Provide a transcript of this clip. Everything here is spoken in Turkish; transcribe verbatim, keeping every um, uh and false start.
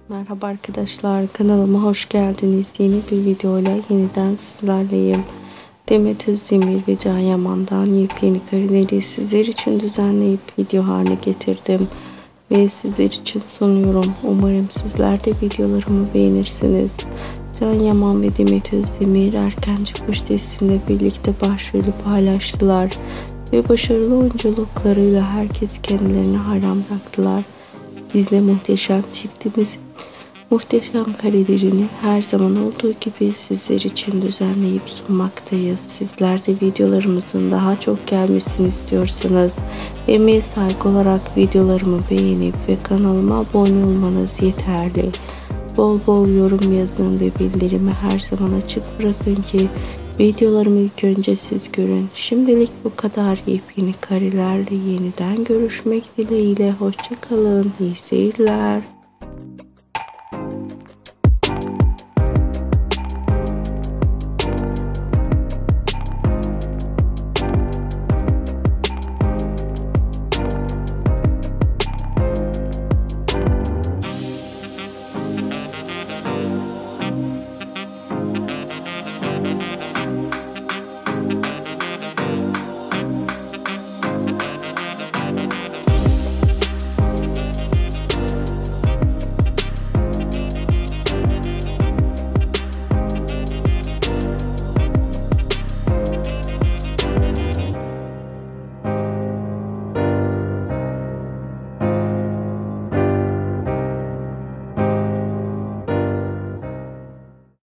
Merhaba arkadaşlar, kanalıma hoş geldiniz. Yeni bir videoyla yeniden sizlerleyim. Demet Özdemir ve Can Yaman'dan yepyeni kareleri sizler için düzenleyip video haline getirdim ve sizler için sunuyorum. Umarım sizler de videolarımı beğenirsiniz. Can Yaman ve Demet Özdemir Erkenci Kuş dizisinde birlikte başrolü paylaştılar ve başarılı oyunculuklarıyla herkes kendilerini hayran bıraktılar. Biz de muhteşem çiftimiz muhteşem karelerini her zaman olduğu gibi sizler için düzenleyip sunmaktayız. Sizler de videolarımızın daha çok gelmesini istiyorsanız emeğe saygı olarak videolarımı beğenip ve kanalıma abone olmanız yeterli. Bol bol yorum yazın ve bildirimi her zaman açık bırakın ki videolarımı ilk önce siz görün. Şimdilik bu kadar. Yepyeni karelerle yeniden görüşmek dileğiyle. Hoşça kalın. İyi seyirler.